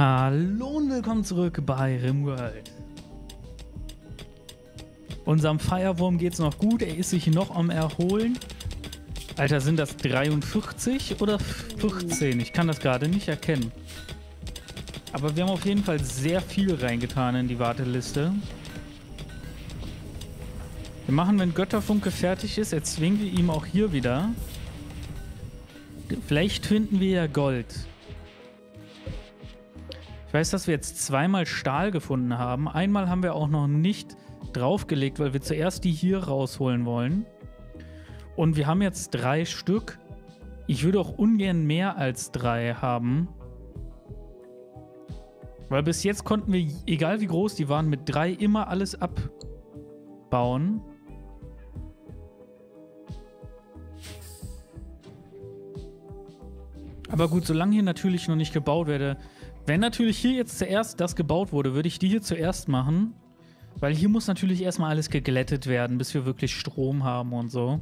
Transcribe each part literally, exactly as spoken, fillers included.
Hallo und willkommen zurück bei RimWorld. Unserem Firewurm geht's noch gut, er ist sich noch am Erholen. Alter, sind das dreiundvierzig oder vierzehn? Ich kann das gerade nicht erkennen. Aber wir haben auf jeden Fall sehr viel reingetan in die Warteliste. Wir machen, wenn Götterfunke fertig ist, erzwingen wir ihm auch hier wieder. Vielleicht finden wir ja Gold. Ich weiß, dass wir jetzt zweimal Stahl gefunden haben. Einmal haben wir auch noch nicht draufgelegt, weil wir zuerst die hier rausholen wollen. Und wir haben jetzt drei Stück. Ich würde auch ungern mehr als drei haben. Weil bis jetzt konnten wir, egal wie groß die waren, mit drei immer alles abbauen. Aber gut, solange hier natürlich noch nicht gebaut werde. Wenn natürlich hier jetzt zuerst das gebaut wurde, würde ich die hier zuerst machen. Weil hier muss natürlich erstmal alles geglättet werden, bis wir wirklich Strom haben und so.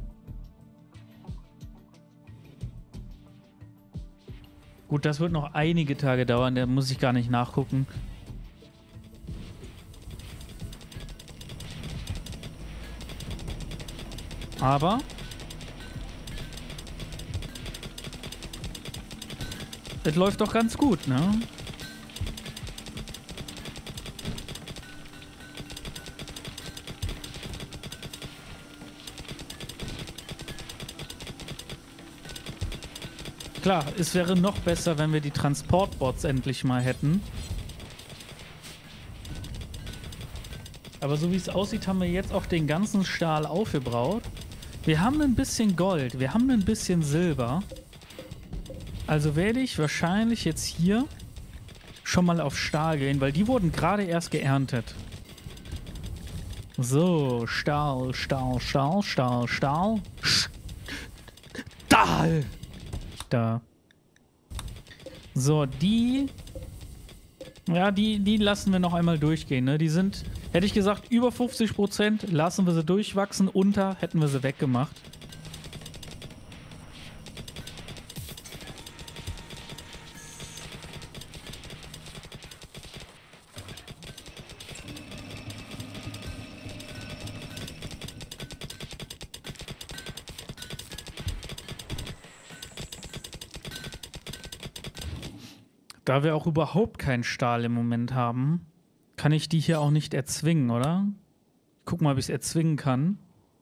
Gut, das wird noch einige Tage dauern, da muss ich gar nicht nachgucken. Aber es läuft doch ganz gut, ne? Klar, es wäre noch besser, wenn wir die Transportbots endlich mal hätten. Aber so wie es aussieht, haben wir jetzt auch den ganzen Stahl aufgebraut. Wir haben ein bisschen Gold, wir haben ein bisschen Silber. Also werde ich wahrscheinlich jetzt hier schon mal auf Stahl gehen, weil die wurden gerade erst geerntet. So, Stahl, Stahl, Stahl, Stahl, Stahl. Stahl! Da. So, die... Ja, die, die lassen wir noch einmal durchgehen, ne? Die sind, hätte ich gesagt, über fünfzig Prozent lassen wir sie durchwachsen. Unter hätten wir sie weggemacht. Da wir auch überhaupt keinen Stahl im Moment haben, kann ich die hier auch nicht erzwingen, oder? Guck mal, ob ich es erzwingen kann.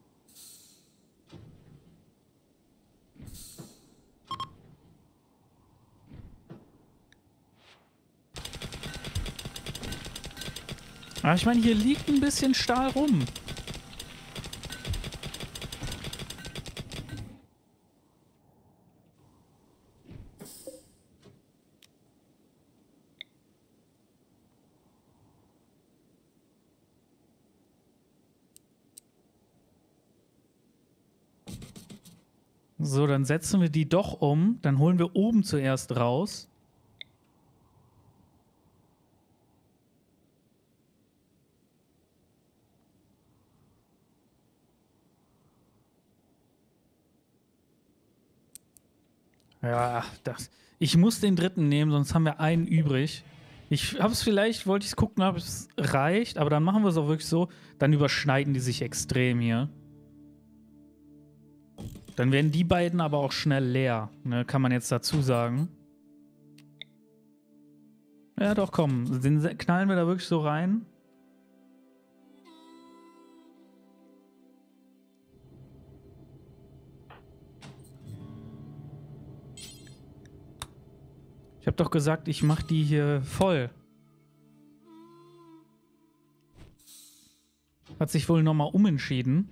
Aber ich meine, hier liegt ein bisschen Stahl rum. So, dann setzen wir die doch um. Dann holen wir oben zuerst raus. Ja, das, ich muss den dritten nehmen, sonst haben wir einen übrig. Ich habe es vielleicht, wollte ich es gucken, ob es reicht, aber dann machen wir es auch wirklich so. Dann überschneiden die sich extrem hier. Dann werden die beiden aber auch schnell leer, ne, kann man jetzt dazu sagen. Ja doch, komm, den knallen wir da wirklich so rein. Ich habe doch gesagt, ich mache die hier voll. Hat sich wohl nochmal umentschieden.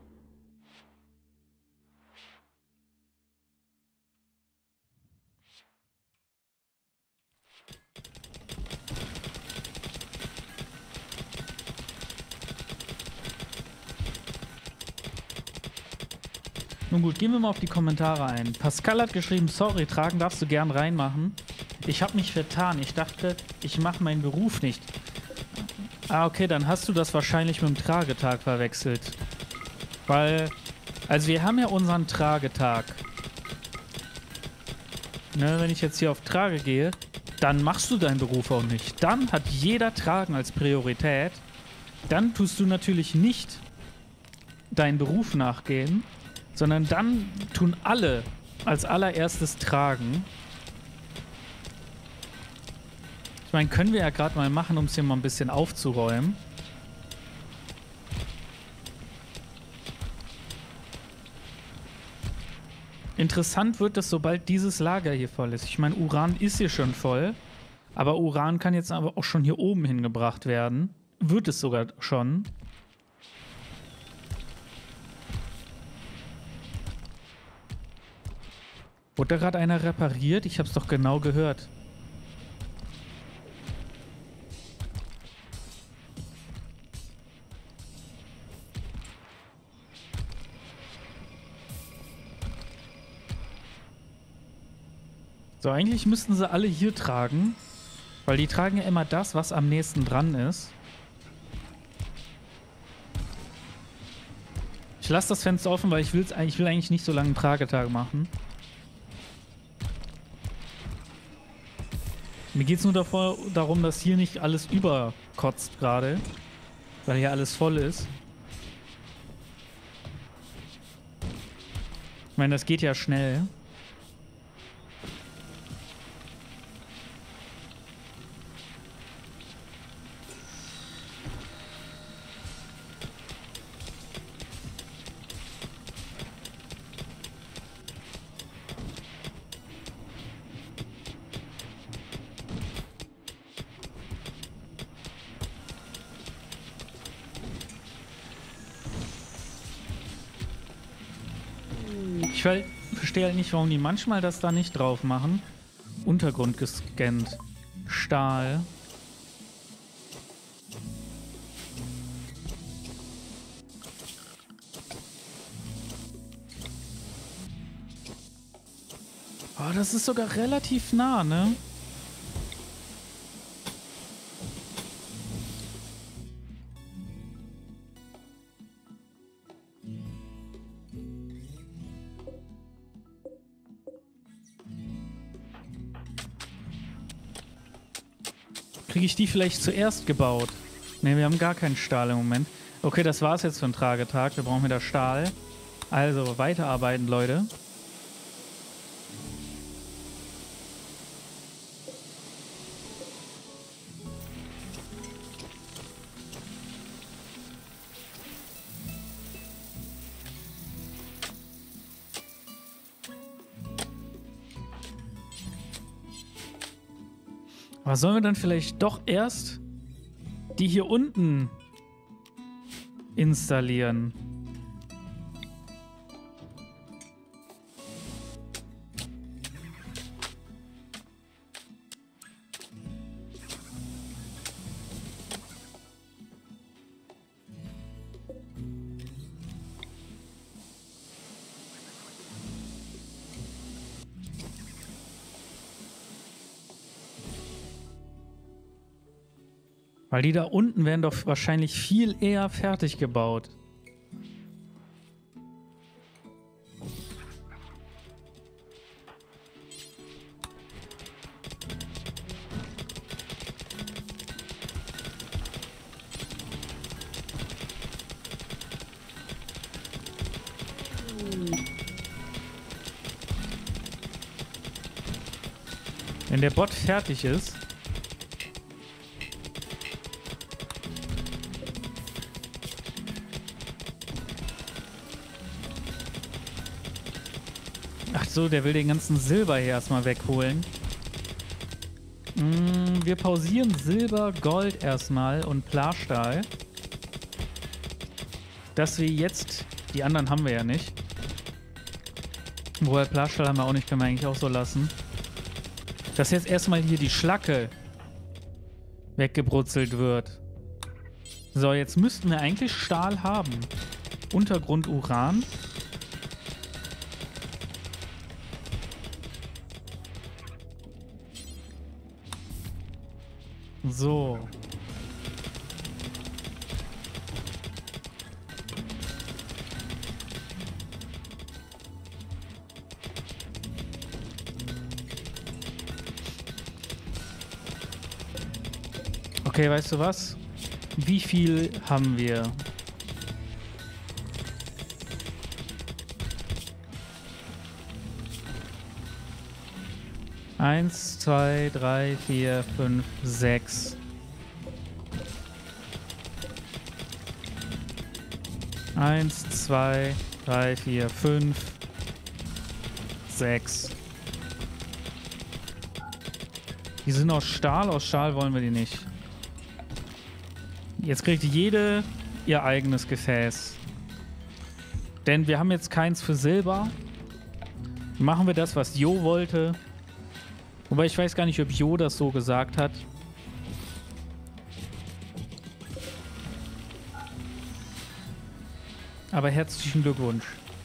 Nun gut, gehen wir mal auf die Kommentare ein. Pascal hat geschrieben, sorry, tragen darfst du gern reinmachen. Ich habe mich vertan. Ich dachte, ich mache meinen Beruf nicht. Ah, okay, dann hast du das wahrscheinlich mit dem Tragetag verwechselt. Weil, also wir haben ja unseren Tragetag. ne, wenn ich jetzt hier auf Trage gehe, dann machst du deinen Beruf auch nicht. Dann hat jeder Tragen als Priorität. Dann tust du natürlich nicht deinen Beruf nachgehen, sondern dann tun alle als allererstes Tragen. Ich meine, können wir ja gerade mal machen, um es hier mal ein bisschen aufzuräumen. Interessant wird es, sobald dieses Lager hier voll ist. Ich meine, Uran ist hier schon voll, aber Uran kann jetzt aber auch schon hier oben hingebracht werden. Wird es sogar schon. Wurde da gerade einer repariert? Ich habe es doch genau gehört. So, eigentlich müssten sie alle hier tragen, weil die tragen ja immer das, was am nächsten dran ist. Ich lasse das Fenster offen, weil ich, will's, ich will eigentlich nicht so lange einen Tragetag machen. Mir geht es nur davor, darum, dass hier nicht alles überkotzt gerade, weil hier alles voll ist. Ich meine, das geht ja schnell. Ich verstehe halt nicht, warum die manchmal das da nicht drauf machen. Untergrund gescannt. Stahl. Oh, das ist sogar relativ nah, ne? Kriege ich die vielleicht zuerst gebaut? Ne, wir haben gar keinen Stahl im Moment. Okay, das war's jetzt für einen Tragetag. Wir brauchen wieder Stahl. Also, weiterarbeiten, Leute. Aber sollen wir dann vielleicht doch erst die hier unten installieren? Weil die da unten werden doch wahrscheinlich viel eher fertig gebaut. Wenn der Bot fertig ist, so, der will den ganzen Silber hier erstmal wegholen. Mm, wir pausieren Silber, Gold erstmal und Plastahl. Dass wir jetzt... Die anderen haben wir ja nicht. Wobei Plastahl haben wir auch nicht, können wir eigentlich auch so lassen. Dass jetzt erstmal hier die Schlacke weggebrutzelt wird. So, jetzt müssten wir eigentlich Stahl haben. Untergrund Uran. So. Okay, weißt du was? Wie viel haben wir? Eins, zwei, drei, vier, fünf, sechs. Eins, zwei, drei, vier, fünf, sechs. Die sind aus Stahl. Aus Stahl wollen wir die nicht. Jetzt kriegt jede ihr eigenes Gefäß. Denn wir haben jetzt keins für Silber. Machen wir das, was Jo wollte. Wobei ich weiß gar nicht, ob Jo das so gesagt hat. Aber herzlichen Glückwunsch.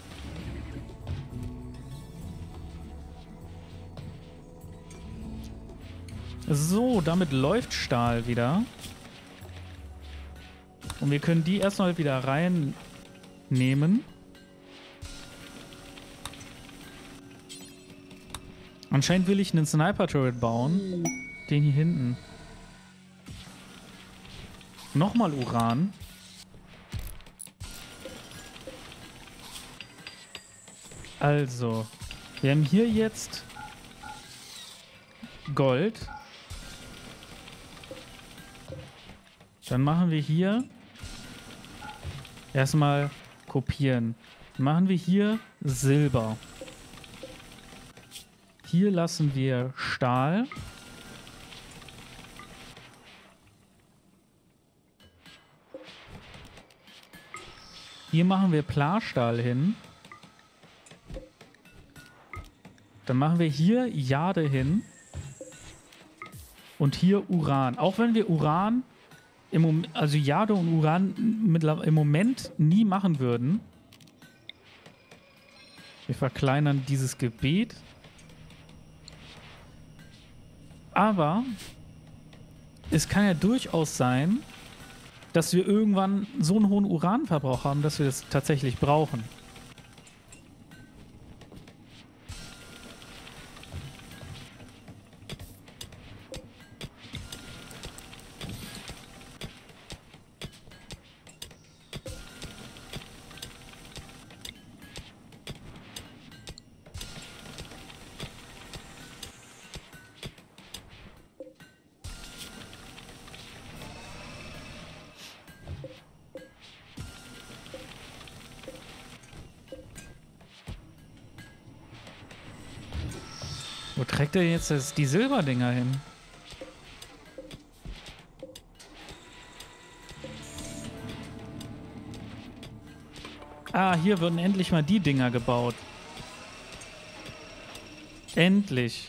So, damit läuft Stahl wieder. Und wir können die erstmal wieder reinnehmen. Anscheinend will ich einen Sniper-Turret bauen. Den hier hinten. Nochmal Uran. Also, wir haben hier jetzt Gold. Dann machen wir hier erstmal kopieren. Dann machen wir hier Silber. Hier lassen wir Stahl. Hier machen wir Plarstahl hin. Dann machen wir hier Jade hin. Und hier Uran. Auch wenn wir Uran, im Mom also Jade und Uran im Moment nie machen würden. Wir verkleinern dieses Gebiet. Aber es kann ja durchaus sein, dass wir irgendwann so einen hohen Uranverbrauch haben, dass wir das tatsächlich brauchen. Wo trägt er jetzt das, die Silberdinger hin? Ah, hier würden endlich mal die Dinger gebaut. Endlich.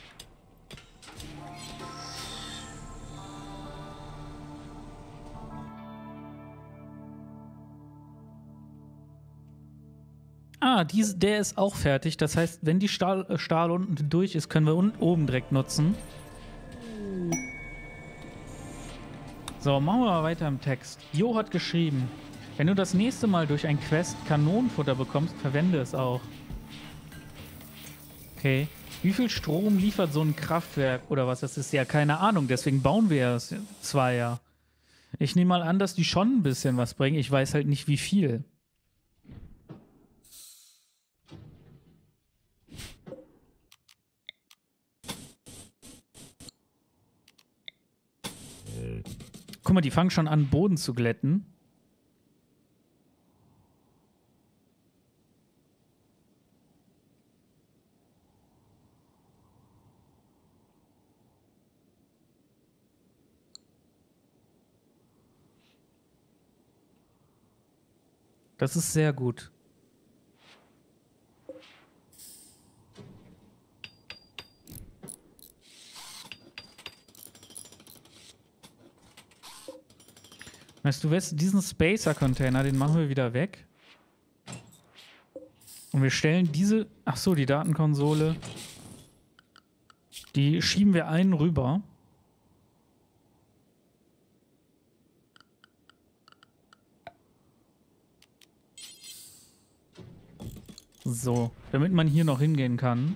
Ah, dies, der ist auch fertig. Das heißt, wenn die Stahl, äh, Stahl unten durch ist, können wir unten oben direkt nutzen. So, machen wir mal weiter im Text. Jo hat geschrieben, wenn du das nächste Mal durch ein Quest Kanonenfutter bekommst, verwende es auch. Okay. Wie viel Strom liefert so ein Kraftwerk oder was? Das ist ja keine Ahnung. Deswegen bauen wir es zwar ja. Ich nehme mal an, dass die schon ein bisschen was bringen. Ich weiß halt nicht, wie viel. Guck mal, die fangen schon an, Boden zu glätten. Das ist sehr gut. Weißt du, weißt, diesen Spacer-Container, den machen wir wieder weg. Und wir stellen diese... Ach so, die Datenkonsole. Die schieben wir einen rüber. So, damit man hier noch hingehen kann.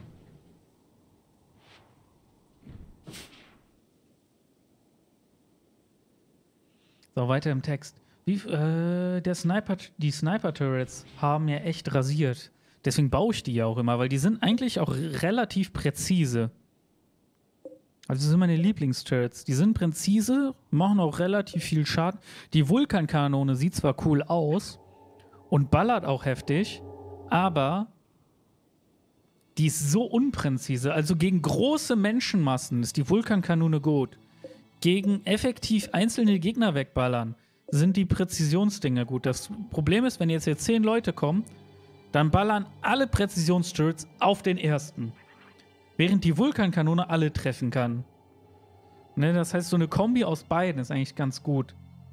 So, weiter im Text. Wie, äh, der Sniper, die Sniper-Turrets haben ja echt rasiert. Deswegen baue ich die ja auch immer, weil die sind eigentlich auch relativ präzise. Also das sind meine Lieblingsturrets. Die sind präzise, machen auch relativ viel Schaden. Die Vulkankanone sieht zwar cool aus und ballert auch heftig, aber die ist so unpräzise. Also gegen große Menschenmassen ist die Vulkankanone gut. Gegen effektiv einzelne Gegner wegballern sind die Präzisionsdinger gut. Das Problem ist, wenn jetzt hier zehn Leute kommen, dann ballern alle Präzisionsturrets auf den ersten. Während die Vulkankanone alle treffen kann. Ne, das heißt, so eine Kombi aus beiden ist eigentlich ganz gut.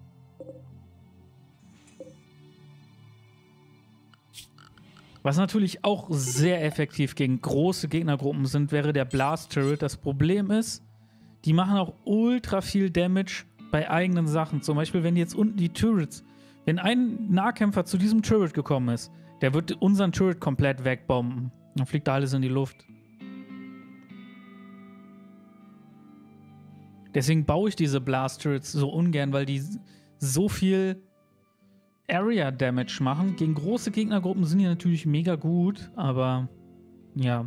Was natürlich auch sehr effektiv gegen große Gegnergruppen sind, wäre der Blast Turret. Das Problem ist, die machen auch ultra viel Damage bei eigenen Sachen. Zum Beispiel, wenn jetzt unten die Turrets, wenn ein Nahkämpfer zu diesem Turret gekommen ist, der wird unseren Turret komplett wegbomben. Dann fliegt da alles in die Luft. Deswegen baue ich diese Blast Turrets so ungern, weil die so viel Area Damage machen. Gegen große Gegnergruppen sind die natürlich mega gut, aber ja.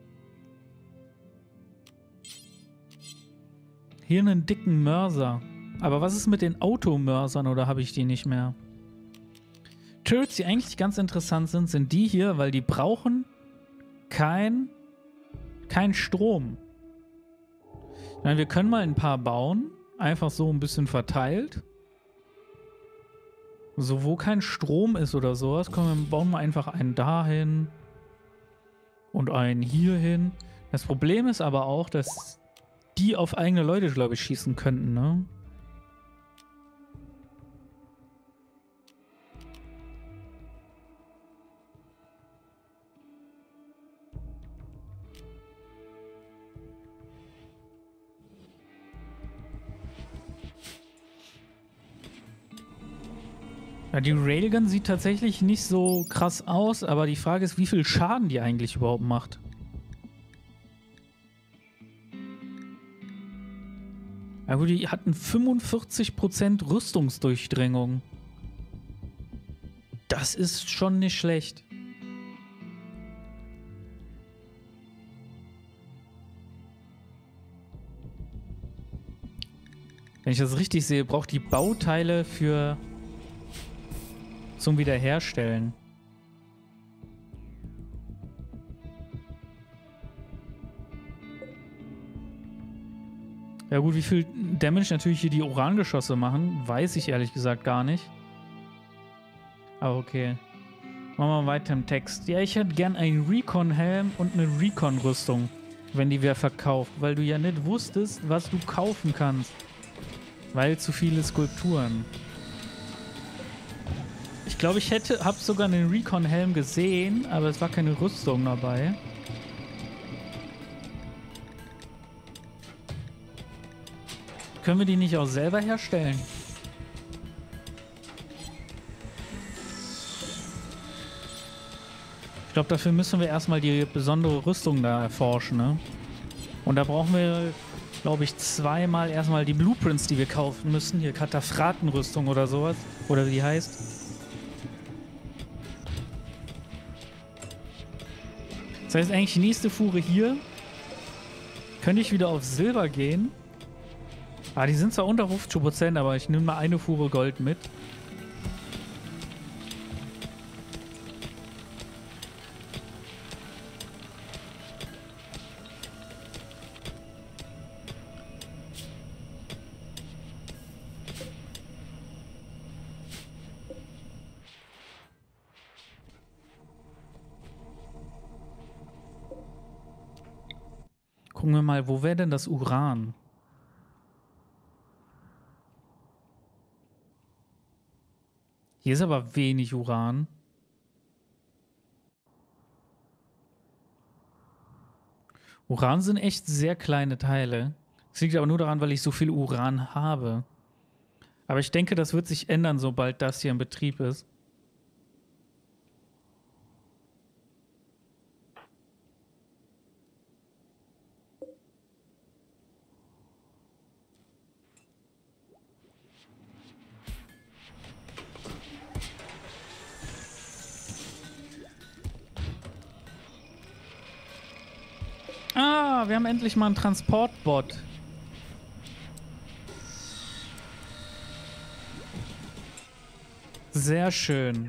Hier einen dicken Mörser. Aber was ist mit den Automörsern oder habe ich die nicht mehr? Turrets, die eigentlich ganz interessant sind, sind die hier, weil die brauchen kein, kein Strom. Ich meine, wir können mal ein paar bauen. Einfach so ein bisschen verteilt. So, wo kein Strom ist oder sowas, komm, wir bauen mal einfach einen dahin. Und einen hierhin. Das Problem ist aber auch, dass die auf eigene Leute, glaube ich, schießen könnten, ne? Ja, die Railgun sieht tatsächlich nicht so krass aus, aber die Frage ist, wie viel Schaden die eigentlich überhaupt macht. Ja gut, die hatten fünfundvierzig Prozent Rüstungsdurchdringung. Das ist schon nicht schlecht. Wenn ich das richtig sehe, braucht die Bauteile für zum Wiederherstellen. Ja gut, wie viel Damage natürlich hier die Urangeschosse machen, weiß ich ehrlich gesagt gar nicht. Aber okay. Machen wir weiter im Text. Ja, ich hätte gern einen Recon-Helm und eine Recon-Rüstung, wenn die wer verkauft, weil du ja nicht wusstest, was du kaufen kannst. Weil zu viele Skulpturen. Ich glaube, ich hätte, habe sogar einen Recon-Helm gesehen, aber es war keine Rüstung dabei. Können wir die nicht auch selber herstellen? Ich glaube, dafür müssen wir erstmal die besondere Rüstung da erforschen, ne? Und da brauchen wir, glaube ich, zweimal erstmal die Blueprints, die wir kaufen müssen. Hier Kataphratenrüstung oder sowas. Oder wie die heißt. Das heißt eigentlich, die nächste Fuhre hier könnte ich wieder auf Silber gehen. Ah, die sind zwar unter fünfzig Prozent, aber ich nehme mal eine Fuhre Gold mit. Gucken wir mal, wo wäre denn das Uran? Hier ist aber wenig Uran. Uran sind echt sehr kleine Teile. Das liegt aber nur daran, weil ich so viel Uran habe. Aber ich denke, das wird sich ändern, sobald das hier in Betrieb ist. Ja, wir haben endlich mal einen Transportbot. Sehr schön.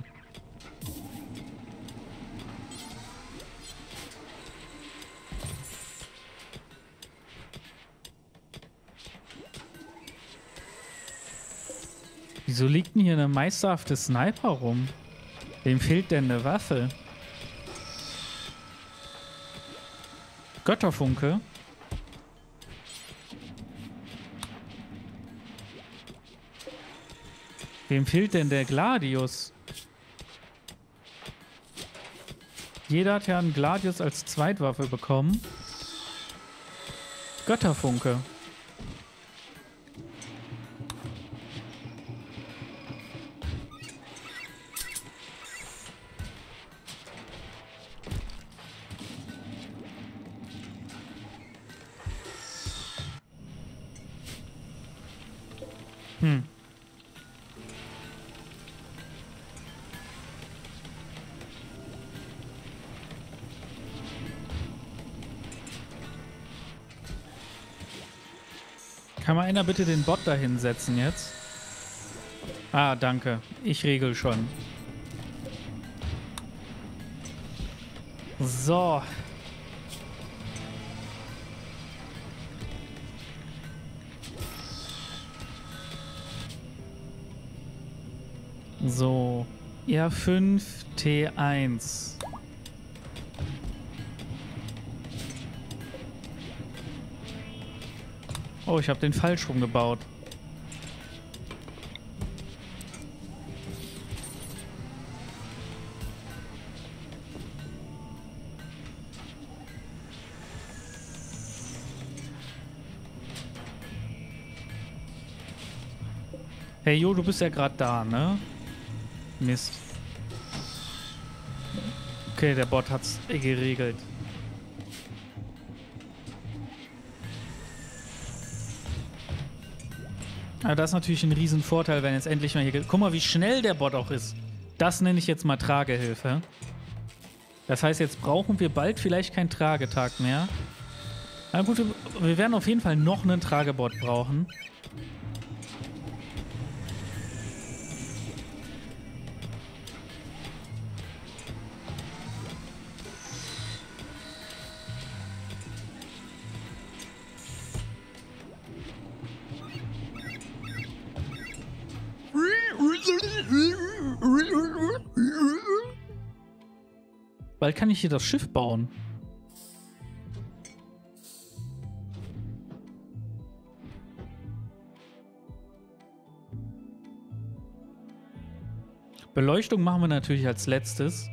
Wieso liegt denn hier eine meisterhafte Sniper rum? Wem fehlt denn eine Waffe? Götterfunke? Wem fehlt denn der Gladius? Jeder hat ja einen Gladius als Zweitwaffe bekommen. Götterfunke. Hm. Kann mal einer bitte den Bot da hinsetzen jetzt? Ah, danke. Ich regel schon. So. So. R fünf T eins. Oh, ich habe den falsch rumgebaut. Hey Jo, du bist ja gerade da, ne? Mist. Okay, der Bot hat's geregelt. Aber das ist natürlich ein Riesenvorteil, wenn jetzt endlich mal hier... Guck mal, wie schnell der Bot auch ist. Das nenne ich jetzt mal Tragehilfe. Das heißt, jetzt brauchen wir bald vielleicht keinen Tragetag mehr. Na gut, wir werden auf jeden Fall noch einen Tragebot brauchen. Bald kann ich hier das Schiff bauen. Beleuchtung machen wir natürlich als letztes.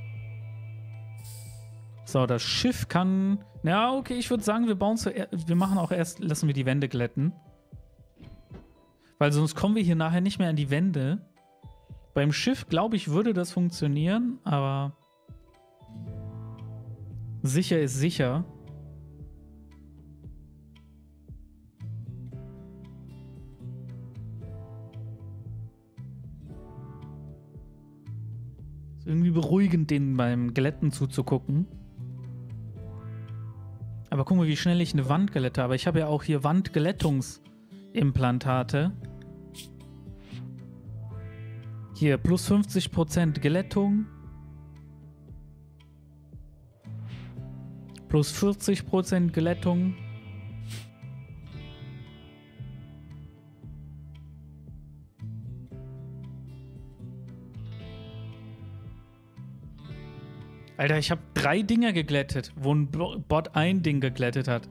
So, das Schiff kann... Ja, okay, ich würde sagen, wir bauen zuerst... Wir machen auch erst... Lassen wir die Wände glätten. Weil sonst kommen wir hier nachher nicht mehr an die Wände. Beim Schiff, glaube ich, würde das funktionieren, aber... Sicher ist sicher. Ist irgendwie beruhigend, denen beim Glätten zuzugucken. Aber guck mal, wie schnell ich eine Wand glätte. Aber ich habe ja auch hier Wandglättungsimplantate. Hier, plus fünfzig Prozent Glättung. Plus vierzig Prozent Glättung. Alter, ich habe drei Dinger geglättet, wo ein Bot ein Ding geglättet hat.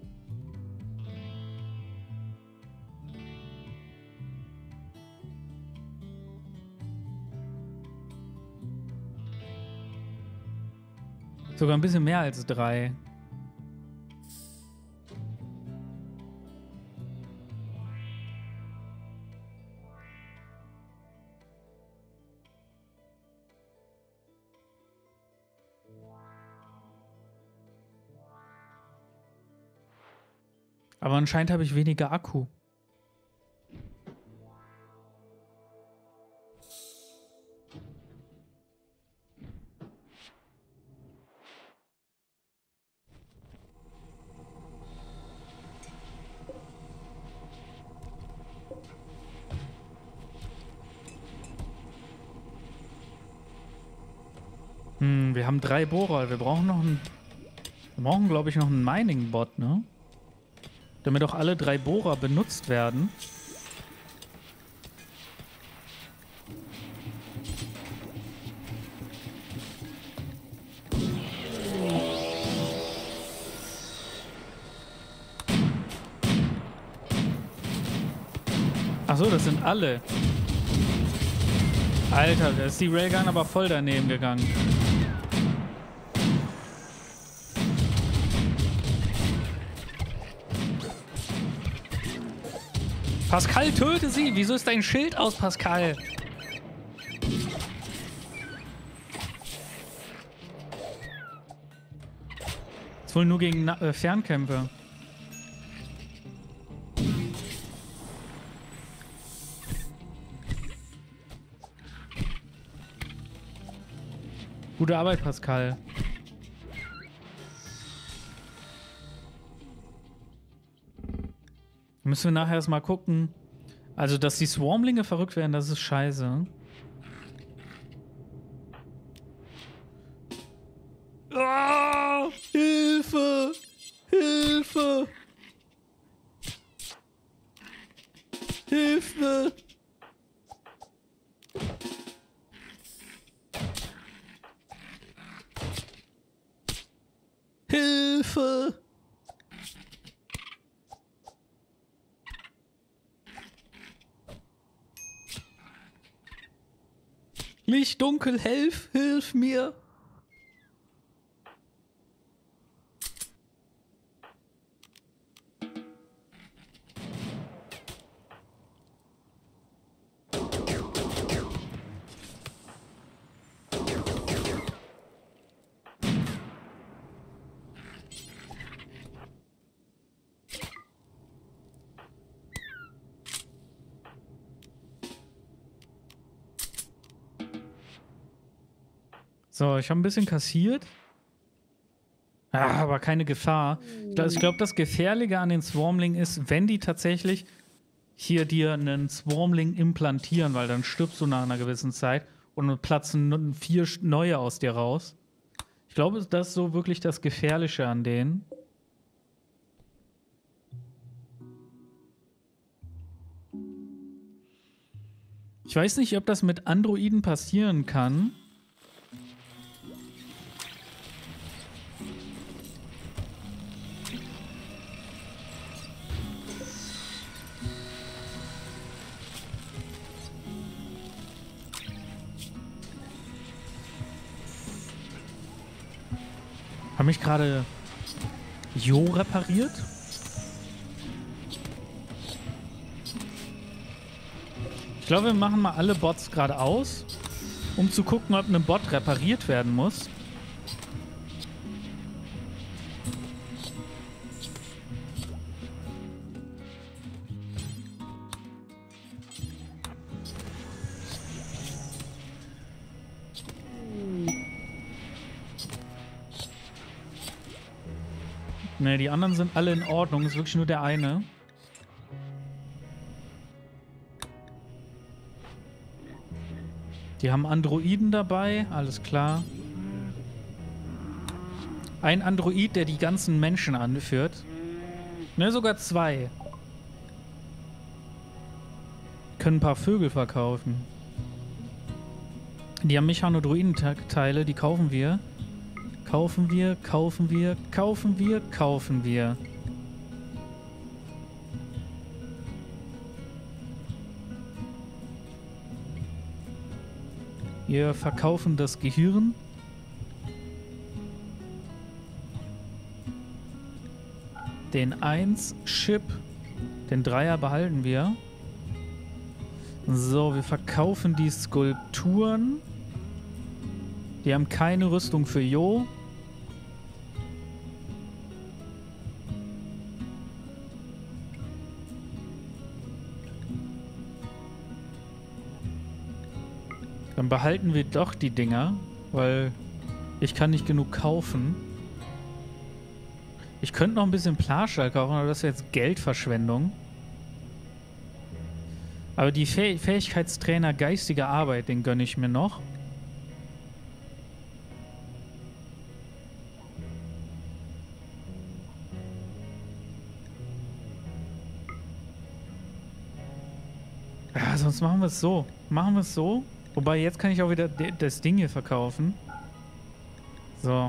Sogar ein bisschen mehr als drei. Aber anscheinend habe ich weniger Akku. Hm, wir haben drei Bohrer. Wir brauchen noch einen... Wir brauchen, glaube ich, noch einen Mining-Bot, ne? Damit auch alle drei Bohrer benutzt werden. Achso, das sind alle. Alter, da ist die Railgun aber voll daneben gegangen. Pascal, töte sie! Wieso ist dein Schild aus, Pascal? Ist wohl nur gegen Na äh, Fernkämpfer. Gute Arbeit, Pascal. Müssen wir nachher erstmal gucken. Also, dass die Swarmlinge verrückt werden, das ist scheiße. Oh, Hilfe! Hilfe! Hilfe! Hilfe! Licht, dunkel, hilf, hilf mir! So, ich habe ein bisschen kassiert. Ah, aber keine Gefahr. Ich glaube, das Gefährliche an den Swarmlingen ist, wenn die tatsächlich hier dir einen Swarmling implantieren, weil dann stirbst du nach einer gewissen Zeit und dann platzen vier neue aus dir raus. Ich glaube, das ist so wirklich das Gefährliche an denen. Ich weiß nicht, ob das mit Androiden passieren kann. Habe mich gerade Jo repariert? Ich glaube, wir machen mal alle Bots gerade aus, um zu gucken, ob ein Bot repariert werden muss. Ne, die anderen sind alle in Ordnung. Ist wirklich nur der eine. Die haben Androiden dabei. Alles klar. Ein Android, der die ganzen Menschen anführt. Ne, sogar zwei. Können ein paar Vögel verkaufen. Die haben Mechanodroiden-Teile, die kaufen wir. Kaufen wir, kaufen wir, kaufen wir, kaufen wir. Wir verkaufen das Gehirn. Den eins Chip. Den Dreier behalten wir. So, wir verkaufen die Skulpturen. Die haben keine Rüstung für Jo. Dann behalten wir doch die Dinger, weil ich kann nicht genug kaufen. Ich könnte noch ein bisschen Plaschall kaufen, aber das ist jetzt Geldverschwendung. Aber die Fäh- Fähigkeitstrainer geistige Arbeit, den gönne ich mir noch. Ja, sonst machen wir es so. Machen wir es so. Wobei, jetzt kann ich auch wieder das Ding hier verkaufen. So.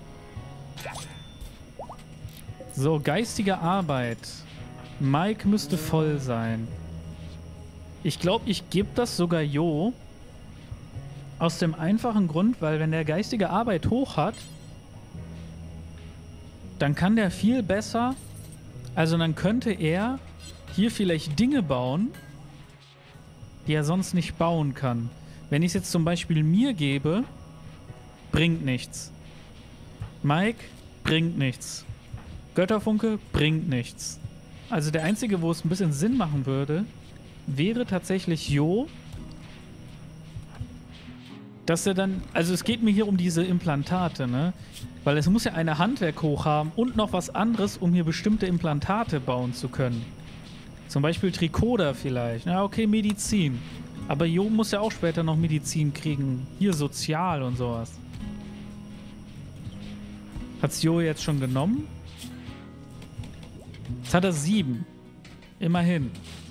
So, geistige Arbeit. Mike müsste voll sein. Ich glaube, ich gebe das sogar Jo. Aus dem einfachen Grund, weil wenn der geistige Arbeit hoch hat, dann kann der viel besser, also dann könnte er hier vielleicht Dinge bauen, die er sonst nicht bauen kann. Wenn ich es jetzt zum Beispiel mir gebe, bringt nichts. Mike bringt nichts. Götterfunke bringt nichts. Also der einzige, wo es ein bisschen Sinn machen würde, wäre tatsächlich Jo. Dass er dann, also es geht mir hier um diese Implantate, ne? Weil es muss ja eine Handwerk hoch haben und noch was anderes, um hier bestimmte Implantate bauen zu können. Zum Beispiel Trikoder vielleicht. Ja, okay, Medizin. Aber Jo muss ja auch später noch Medizin kriegen. Hier Sozial und sowas. Hat's Jo jetzt schon genommen? Jetzt hat er sieben. Immerhin.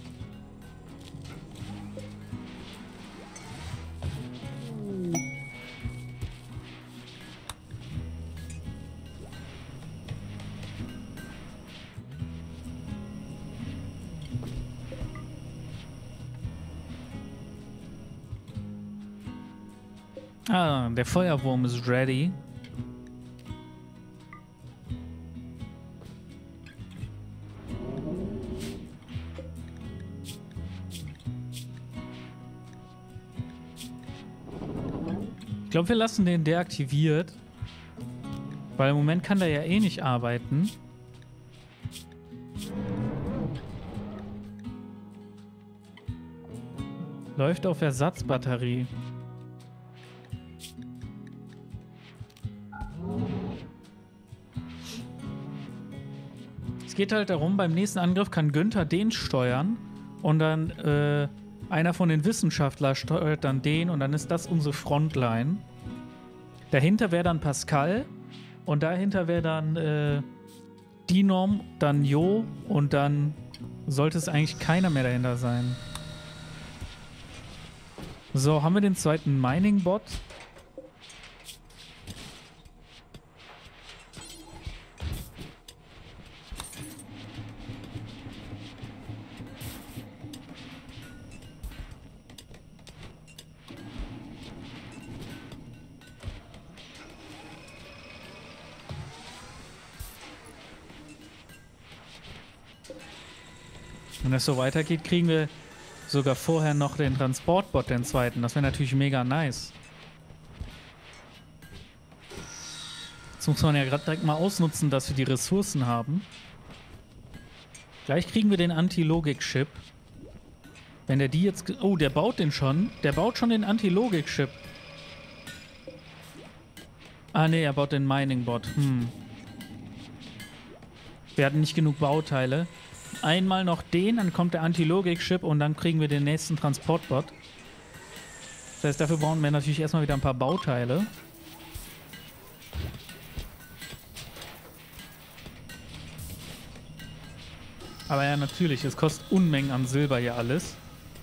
Ah, der Feuerwurm ist ready. Ich glaube, wir lassen den deaktiviert. Weil im Moment kann der ja eh nicht arbeiten. Läuft auf Ersatzbatterie. Es geht halt darum, beim nächsten Angriff kann Günther den steuern und dann äh, einer von den Wissenschaftlern steuert dann den und dann ist das unsere Frontline. Dahinter wäre dann Pascal und dahinter wäre dann äh, Dinom, dann Jo und dann sollte es eigentlich keiner mehr dahinter sein. So, haben wir den zweiten Mining-Bot. Wenn das so weitergeht, kriegen wir sogar vorher noch den Transportbot, den zweiten. Das wäre natürlich mega nice. Jetzt muss man ja gerade direkt mal ausnutzen, dass wir die Ressourcen haben. Gleich kriegen wir den Anti-Logik-Chip. Wenn der die jetzt... Oh, der baut den schon. Der baut schon den Anti-Logik-Chip. Ah, nee, er baut den Mining-Bot. Hm. Wir hatten nicht genug Bauteile. Einmal noch den, dann kommt der Anti-Logik-Chip und dann kriegen wir den nächsten Transportbot. Das heißt, dafür brauchen wir natürlich erstmal wieder ein paar Bauteile. Aber ja, natürlich, es kostet Unmengen an Silber hier alles.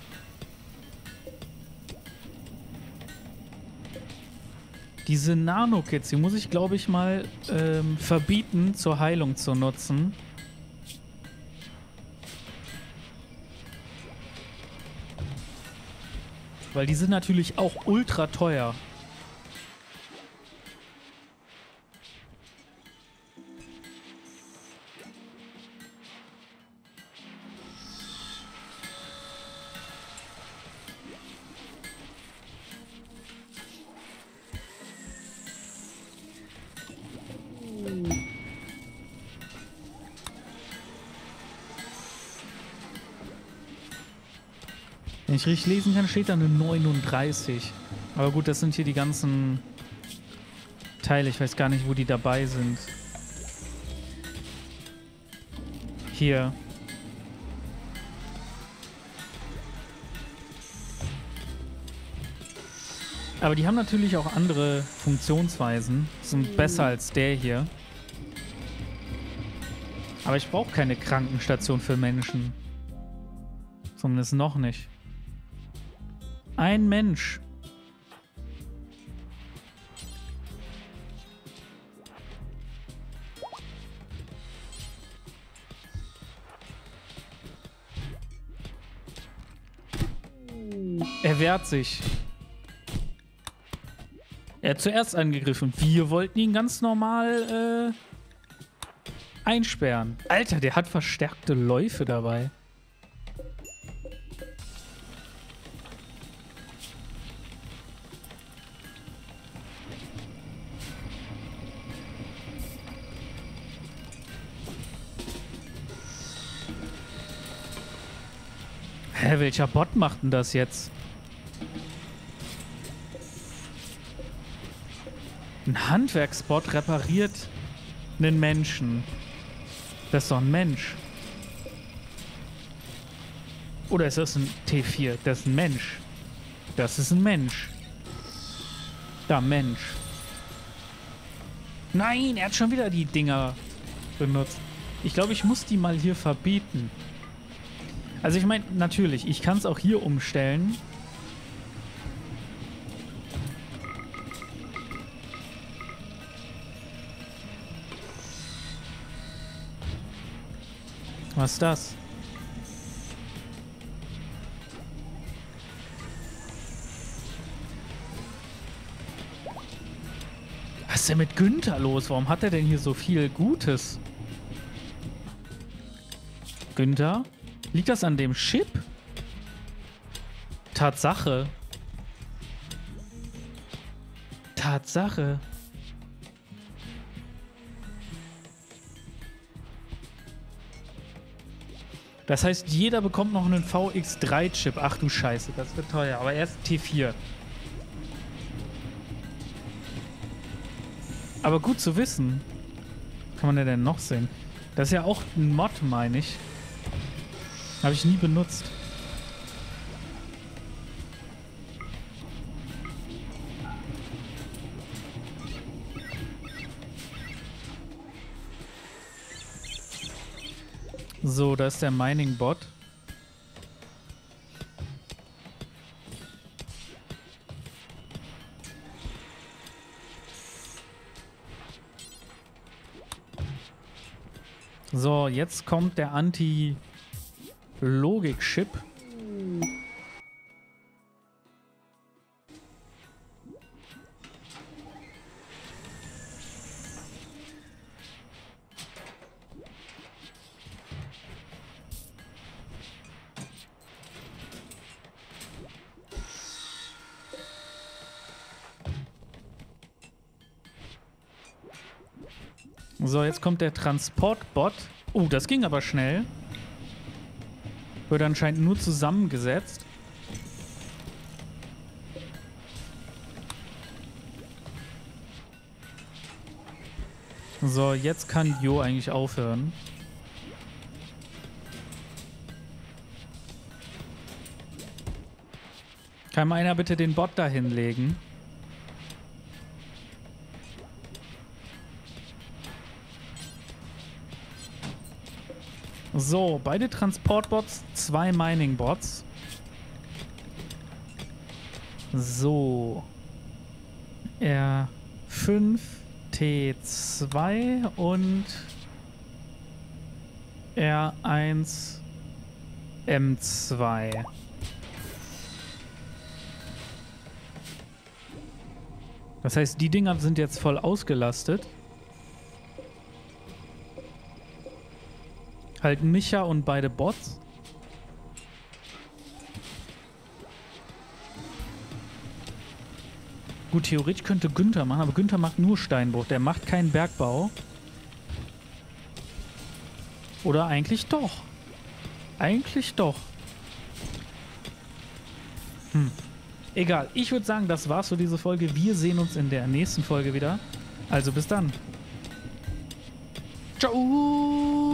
Diese Nano-Kits, die muss ich, glaube ich, mal ähm, verbieten, zur Heilung zu nutzen. Weil die sind natürlich auch ultra teuer. Wenn ich richtig lesen kann, steht da eine neununddreißig. Aber gut, das sind hier die ganzen Teile. Ich weiß gar nicht, wo die dabei sind. Hier. Aber die haben natürlich auch andere Funktionsweisen. Sind besser als der hier. Aber ich brauche keine Krankenstation für Menschen. Zumindest noch nicht. Ein Mensch. Er wehrt sich. Er hat zuerst angegriffen. Wir wollten ihn ganz normal äh, einsperren. Alter, der hat verstärkte Läufe dabei. Hä, welcher Bot macht denn das jetzt? Ein Handwerksbot repariert einen Menschen. Das ist doch ein Mensch. Oder ist das ein T vier? Das ist ein Mensch. Das ist ein Mensch. Da, Mensch. Nein, er hat schon wieder die Dinger benutzt. Ich glaube, ich muss die mal hier verbieten. Also ich meine, natürlich, ich kann es auch hier umstellen. Was ist das? Was ist denn mit Günther los? Warum hat er denn hier so viel Gutes? Günther? Liegt das an dem Chip? Tatsache. Tatsache. Das heißt, jeder bekommt noch einen V X drei Chip. Ach du Scheiße, das wird teuer. Aber erst T vier. Aber gut zu wissen. Was kann man denn, denn noch sehen? Das ist ja auch ein Mod, meine ich. Habe ich nie benutzt. So, da ist der Mining-Bot. So, jetzt kommt der Anti-Logik-Chip. So, jetzt kommt der Transportbot. Oh, das ging aber schnell. Wird anscheinend nur zusammengesetzt. So, jetzt kann Jo eigentlich aufhören. Kann mal einer bitte den Bot da hinlegen? So, beide Transportbots, zwei Mining-Bots. So. R fünf T zwei und R eins M zwei. Das heißt, die Dinger sind jetzt voll ausgelastet. Halt Micha und beide Bots. Gut, theoretisch könnte Günther machen, aber Günther macht nur Steinbruch. Der macht keinen Bergbau. Oder eigentlich doch. Eigentlich doch. Hm. Egal, ich würde sagen, das war's für diese Folge. Wir sehen uns in der nächsten Folge wieder. Also bis dann. Ciao!